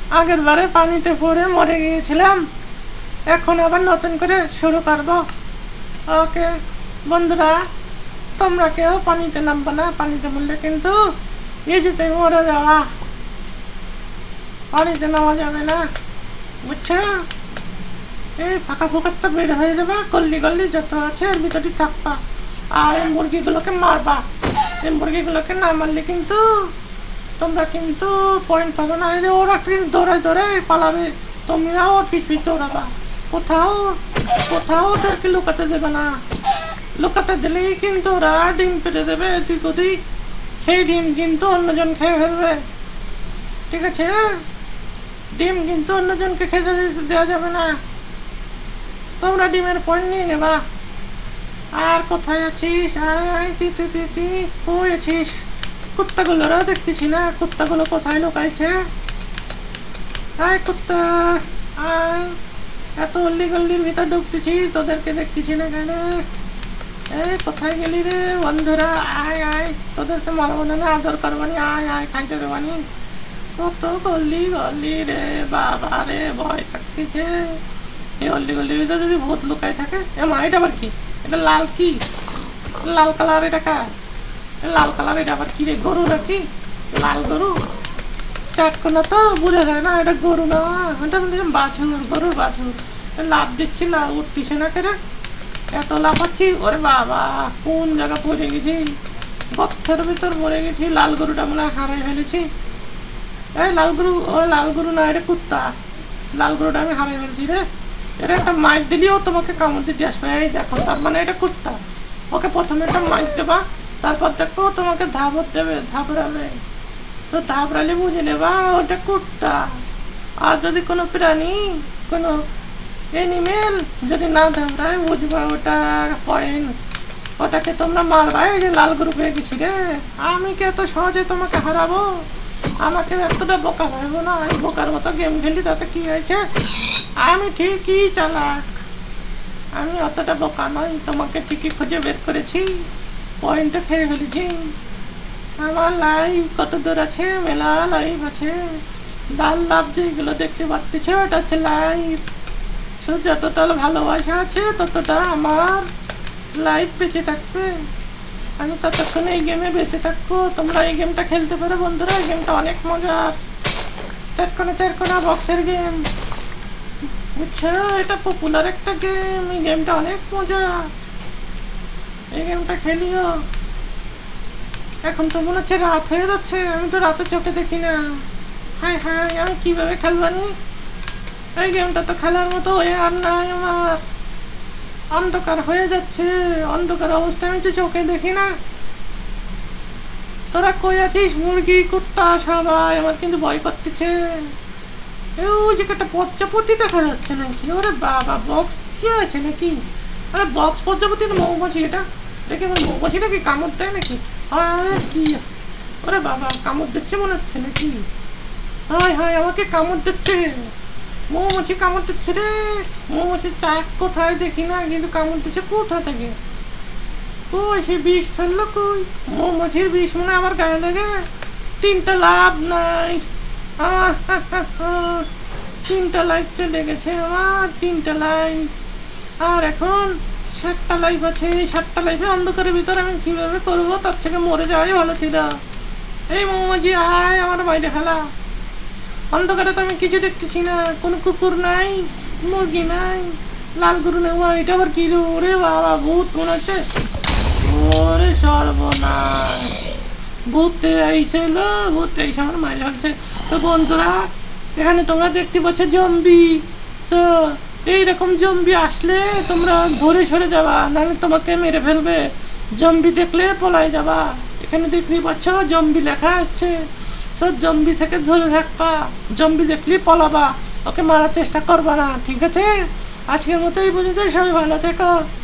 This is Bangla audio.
আগের বারে পানিতে পড়ে মরে গিয়েছিলাম, এখন আবার নতুন করে শুরু করবো। ওকে বন্ধুরা, তোমরা কেউ পানিতে নামবা না, পানিতে বললে কিন্তু ইজিতে মরে যাওয়া, পানিতে নামা যাবে না, বুঝছো? এই ফাঁকা ফুকারটা বের হয়ে যাবা, গল্লি গল্লি যত আছে এর ভিতরে থাকবা, আর এই মুরগিগুলোকে মারবা। এই মুরগিগুলোকে না মারলে কিন্তু তোমরা কিন্তু পয়েন্ট পাবে না। এই যে ওরা কিন্তু দৌড়ায় দৌড়ায় পালাবে, তোমরাও ওর পিছ পিছ দৌড়াবা। কোথাও কোথাও ওদেরকে লুকাতে দেবে না, লুকাতে দিলেই কিন্তু ওরা ডিম পেটে দেবে এদিক ওদিক, সেই ডিম কিন্তু অন্যজন খেয়ে ফেলবে, ঠিক আছে? ডিম কিন্তু অন্যজনকে খেতে দেওয়া যাবে না, তোমরা ডিমের পয়েন্ট নিয়ে নেবা। আর কোথায় আছিস? কই আছিস? কুত্তাগুলোরাও দেখতেছি না, কুত্তাগুলো কোথায় লুকাইছে? আয় কুত্তা আয়, এত অল্লি গল্লির ভিতর ঢুকতেছি, তোদেরকে দেখতেছি না কেন? এই কোথায় গেলি রে বন্ধুরা? আয় আয়, তোদেরকে মারবো না, আদর করবানি, আয় আয় খাইতে দেবানি। কত গল্লি গল্লি রে বাবা রে, ভয় থাকতেছে। এই অল্লি গল্লির ভিতরে যদি ভূত লুকাই থাকে। এ মা, এটা আবার কি? এটা লাল কি? লাল কালার, এটা কার? লাল কালার, এটা আবার কি রে? গরু নাকি? লাল গরু চাটকোনা তো বোঝা যায় না, এটা গরু না, এটা বাছুর, গরুর বাছুর। লাভ দিচ্ছি না, উঠতেছে না কেন? এত লাফাচ্ছি, ওরে বাবা কোন জায়গা পড়ে গেছি, গর্তের ভিতর মরে গেছি। লাল গরুটা মনে হয় হারাই ফেলেছি। এই লাল গরু, ও লাল গরু না, এটা কুত্তা। লাল গরুটা আমি হারাই ফেলছি রে। এটা একটা মাইক দিলেও তোমাকে কামড় দিতে আসবে। এই দেখো, তার মানে এটা কুত্তা। ওকে প্রথমে একটা মাইক দেবা, তারপর দেখো তোমাকে ধাবর দেবে, ধাবড়াবে। তো ধাবড়ালে বুঝে নেবা ওটা কুত্তা। আর যদি কোনো প্রাণী, কোনো এনিমেল যদি না ধাবড়ায়, বুঝবা ওটা পয়েন্ট, ওটাকে তোমরা মারবা। এই যে লাল গরু পেয়ে গেছি রে, আমি কি এত সহজে তোমাকে হারাবো? আমাকে এতটা বোকা ভাববো না, এই বোকার মতো গেম খেলি, তাতে কি হয়েছে? আমি ঠিকই চালাক, আমি অতটা বোকা নই, তোমাকে ঠিকই খুঁজে বের করেছি, পয়েন্টটা খেয়ে ফেলেছি। আমার লাইভ কত দূর আছে? মেলা লাইভ আছে, লাল লাভ যেগুলো দেখতে পাচ্ছ ওটা হচ্ছে লাইভ। সো যতটা ভালোবাসা আছে ততটা আমার লাইভ বেঁচে থাকবে, আমি ততক্ষণ এই গেমে বেঁচে থাকবো। তোমরা এই গেমটা খেলতে পারো বন্ধুরা, এই গেমটা অনেক মজার। চারকোনা বক্সের গেম, বুঝছো? এটা পপুলার একটা গেম, এই গেমটা অনেক মজা, এই গেমটা খেলিও। এখন তো মনে হচ্ছে রাত হয়ে যাচ্ছে, আমি তো রাতে চোখে দেখি না। হাই হাই, আমি কিভাবে খেলবানি? এই গেমটা তো খেলার মতো হয়ে আর নাই আমার, অন্ধকার হয়ে যাচ্ছে, অন্ধকার অবস্থায় আমি যে চোখে দেখি না। তোরা কই আছিস মুরগি কুত্তা সবাই? আমার কিন্তু ভয় করতেছে। ওই যে একটা প্রজাপতি দেখা যাচ্ছে নাকি? ওরে বাবা, বক্স কি আছে নাকি? আরে বক্স প্রজাপতি না মৌমাছি? এটা দেখে আমার মৌমাছিটা কি কামড় দেয় নাকি? আরে কি, ওরে বাবা কামড় দিচ্ছে মনে হচ্ছে নাকি? হায় হায়, আমাকে কামড় দিচ্ছে, মৌমাছি কামড় দিচ্ছে রে। মৌমাছির চাক কোথায় দেখি না, কিন্তু কামড় দিচ্ছে কোথা থেকে? কই সে বিষ ছাড়লো কই? মৌমাছির বিষ মনে আমার গায়ে লাগে। তিনটা লাভ নাই, 3টা লাইফ চলে গেছে আমার, 3টা লাইফ। আর এখন 7টা লাইফ আছে। 7টা লাইফে অন্ধকারের ভিতরে আমি কিভাবে করবো? তার থেকে মরে যাওয়াই ভালো ছিল। এই মৌমাছি আয় আমার বাইরে খেলা। অন্ধকারে তো আমি কিছু দেখতেছি না, কোনো কুকুর নাই, মুরগি নাই, লাল গরু নেই। এটা আবার কি? ওরে বাবা, ভূত মনে হচ্ছে। ওরে সর্বনাশ, ভূতে আইছিল, ভূতে আইসে আমার মাইরে ফেলছে। তো বন্ধুরা, এখানে তোমরা দেখতে পাচ্ছ জম্বি। তো এইরকম জম্বি আসলে তোমরা ধরে সরে যাবা, নাহলে তোমাকে মেরে ফেলবে। জম্বি দেখলে পলাই যাবা। এখানে দেখতে পাচ্ছ জম্বি লেখা আসছে। সো জম্বি থেকে ধরে থাকবা, জম্বি দেখলে পলাবা, ওকে মারার চেষ্টা করবা না, ঠিক আছে? আজকের মতো এই পর্যন্ত, সবাই ভালো থেকো।